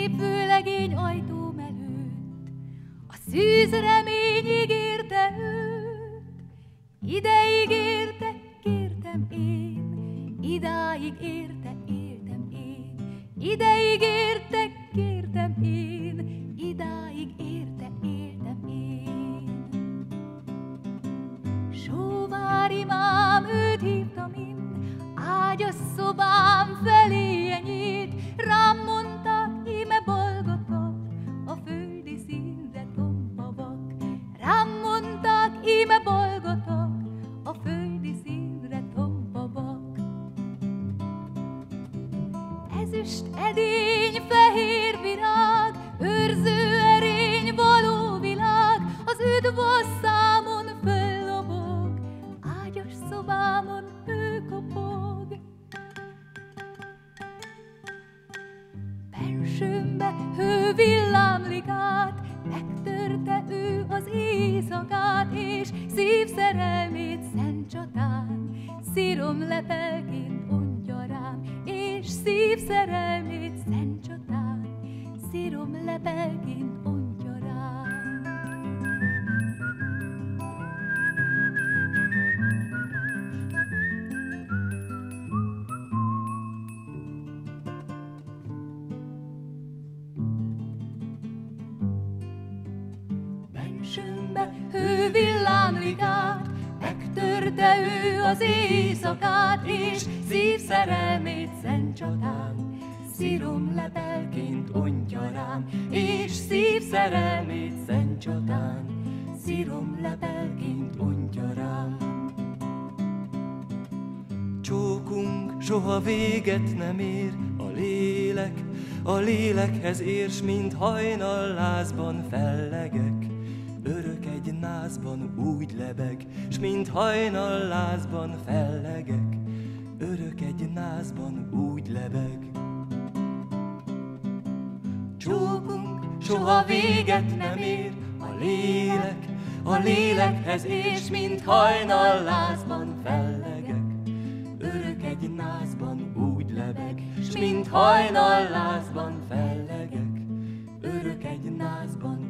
szép vőlegény ajtóm előtt, a szűz remény ígérte őt. Ideig érte, kértem én, idáig érte, éltem én. Ideig érte, kértem én, idáig érte, éltem én. Sóvári mám, őt hívtam én, ágyas szobám feléje nyílt. Rám mondták, íme bolgatok, a földi színre tompa vak. Rám mondták, íme bolgatok, a földi színre tompa vak. Ezüst edény, fehér virág, őrző erény, való világ, az üdvosszámon föllobog, ágyas szobámon ő kopog. Bensőmbe hő villámlik át, megtörte ő az éjszakát, és szívszerelmét szent csatán, szírom lepelként ontja rám, és szívszerelmét szent csatán, szírom lepelként ontja rám. Bensőmbe hő villámlik át, megtörte ő az éjszakát, és szívszerelmét szent csatán, szírom lepelként ontja rám, és szívszerelmét szent csatán, szírom lepelként ontja rám. Csókunk soha véget nem ér, a lélekhez ér, s mint hajnal lázban fellegek. Örök egy názban úgy lebeg, s mint hajnal lázban fellegek. Örök egy názban úgy lebeg. Csókunk soha véget nem ér, a lélekhez ér, s mint hajnal lázban fellegek. Örök egy názban úgy lebeg, s mint hajnal lázban fellegek. Örök egy názban